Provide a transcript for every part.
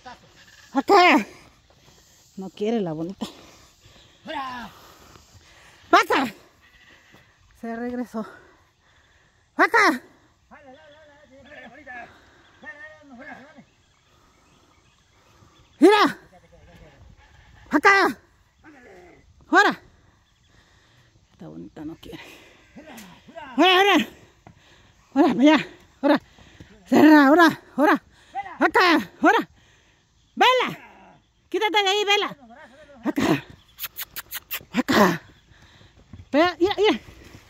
Acá. No quiere la bonita. ¡Vaca! Se regresó. ¡Vaca! ¡Mira! ¡Acá! ¡Ahora! Esta bonita no quiere. ¡Ahora! ¡Ahora! ¡Allá! ¡Ahora! ¡Cerra! ¡Ahora! ¡Ahora! ¡Acá! ¡Ahora! ¡Vela! ¡Quítate de ahí, Vela! ¡Acá! ¡Acá! ¡Mira! ¡Mira!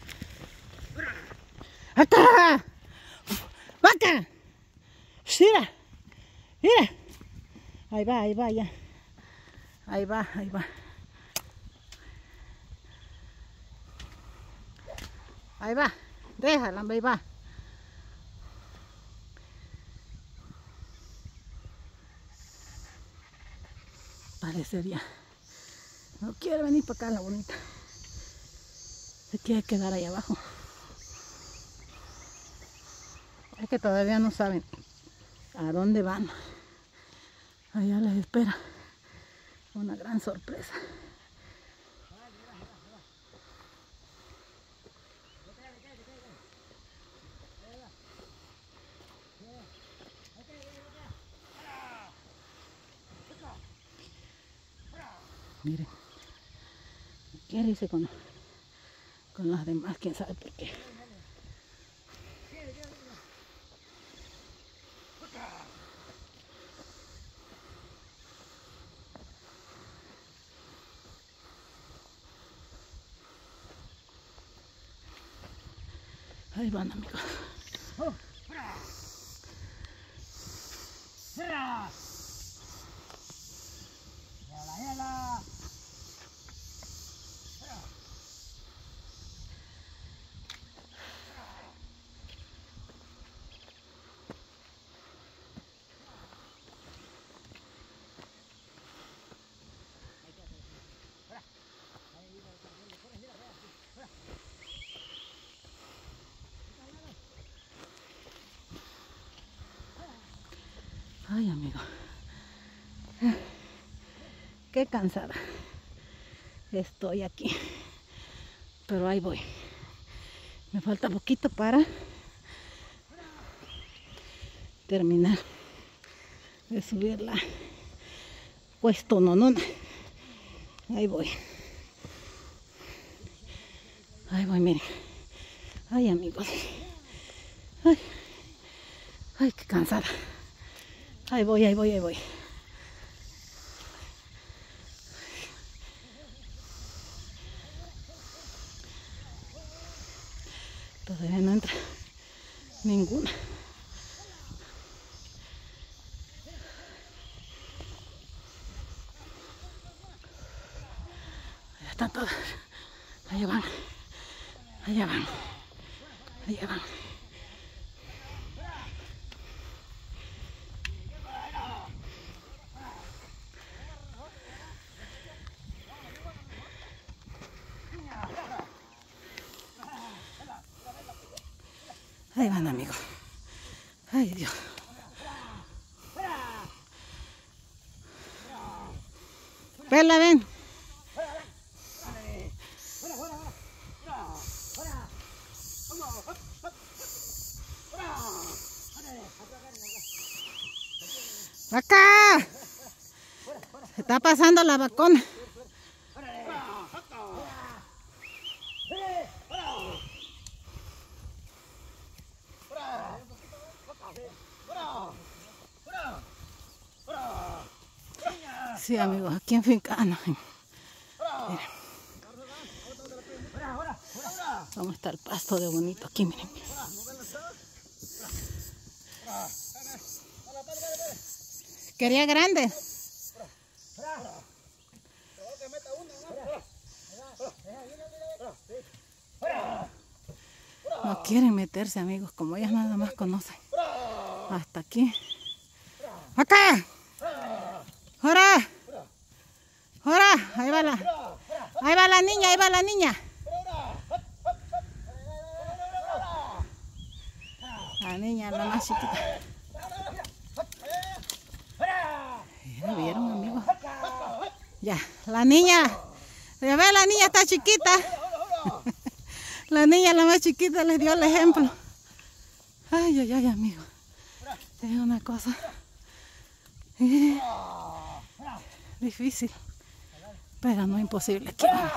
¡Acá! ¡Vaca! ¡Mira! ¡Mira! Ahí va, ya. Ahí va. Ahí va. Déjala, ahí va. Parecería. No quiere venir para acá la bonita. Se quiere quedar ahí abajo. Es que todavía no saben a dónde van. Allá les espera una gran sorpresa. Miren, quiere irse con las demás, quién sabe por qué. Ahí van, amigos. Ay, amigo, qué cansada estoy aquí, pero ahí voy. Me falta poquito para terminar de subir la puesto nonona. Ahí voy, miren. Ay, amigos, ay, qué cansada. Ahí voy. Todavía no entra ninguna. Allá están todas. Allá van. Ahí van, amigos. Ay, Dios. Vela, ven. ¡Acá! Se está pasando la vacuna. Sí, amigos, aquí en Finca Anaheim. Miren. ¿Cómo está el pasto de bonito aquí? Miren. Quería grande. No quieren meterse, amigos, como ellas nada más conocen. Hasta aquí. ¡Acá! ¡Ahora! ¡Ahora! Ahí va la niña. La niña, la más chiquita. Ya vieron, amigos. Ya, la niña. Ya ve, la niña está chiquita. La niña, la más chiquita, les dio el ejemplo. Ay, ay, ay, amigos. Es una cosa difícil, pero no imposible. Aquí vamos.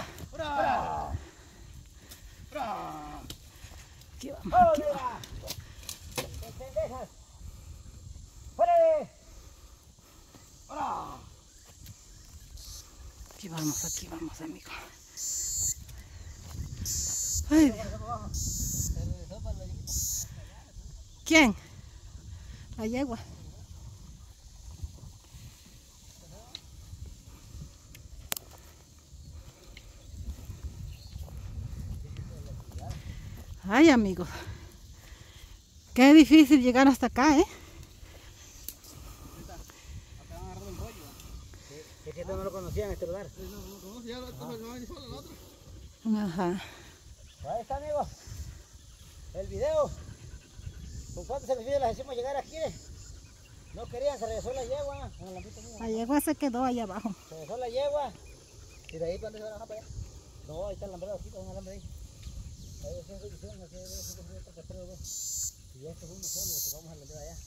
Aquí vamos, aquí vamos. Aquí vamos, amigos. Ay, ¿quién? La yegua. Ay, amigos. Qué difícil llegar hasta acá, ¿eh? Es que no lo conocían en este lugar. Ajá. Ahí está, amigos. El video. ¿Con cuántos sacrificios les hicimos llegar aquí? No querían, se regresó la yegua. La yegua se quedó allá abajo. Se regresó la yegua. ¿Y de ahí cuándo se van a bajar para allá? No, ahí está el alambrado, aquí está un alambre ahí. Ahí es una división, aquí hay dos. Y este es uno solo, que vamos a alambrar allá.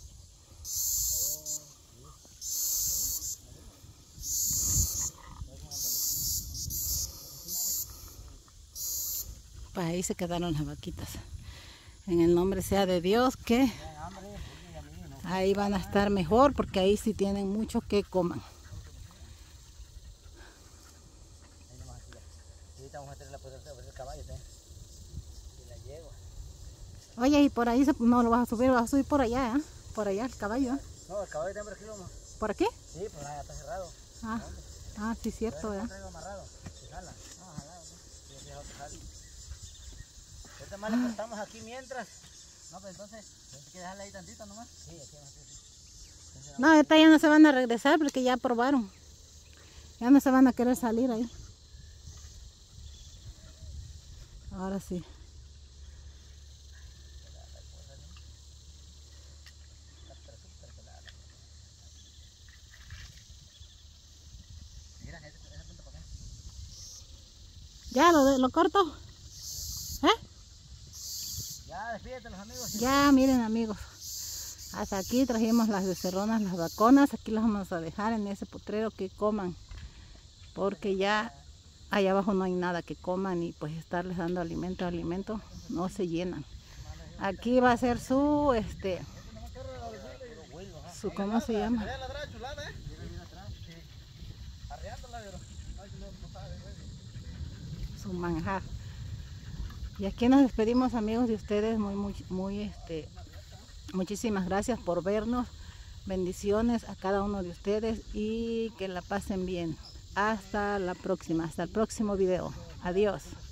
Pues ahí se quedaron las vaquitas. En el nombre sea de Dios que ahí van a estar mejor, porque ahí sí tienen mucho que coman. Ahorita vamos a tener la posibilidad de el caballo, ¿eh? Y la yegua. Oye, y por ahí no lo vas a subir por allá, ¿eh? Por allá el caballo, ¿eh? No, el caballo está por aquí, vamos. ¿Por aquí? Sí, pues allá está cerrado. Sí, cierto, ¿eh? Amarrado. Jala. No, jalado, ¿no? Sí, así es otro jale. Ahorita más le cortamos aquí mientras. No, pues entonces, ¿tienes que dejarla ahí tantito nomás? Sí, aquí vamos a hacer. No, ahorita ya no se van a regresar porque ya probaron. Ya no se van a querer salir ahí. Ahora sí. ¿Ya lo corto? ¿Eh? Ya, despídete los amigos. Ya, miren, amigos. Hasta aquí trajimos las becerronas, las vaconas. Aquí las vamos a dejar en ese potrero que coman. Porque ya allá abajo no hay nada que coman y pues estarles dando alimento, no se llenan. Aquí va a ser su, ¿cómo se llama? Su manjar. Y aquí nos despedimos, amigos, de ustedes. Muchísimas gracias por vernos. Bendiciones a cada uno de ustedes y que la pasen bien. Hasta la próxima, hasta el próximo video. Adiós.